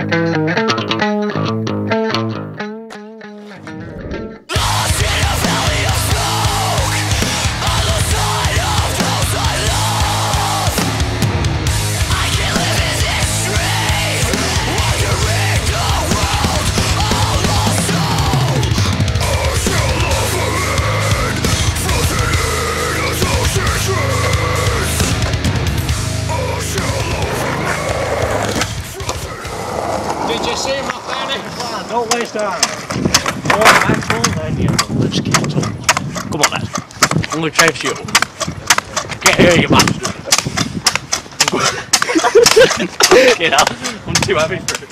Did you see my fanny? Don't waste time. More actual than you. Let's get it on. Come on, lad. I'm going to chase you. Get here, you bastard. Get out. I'm too heavy for it.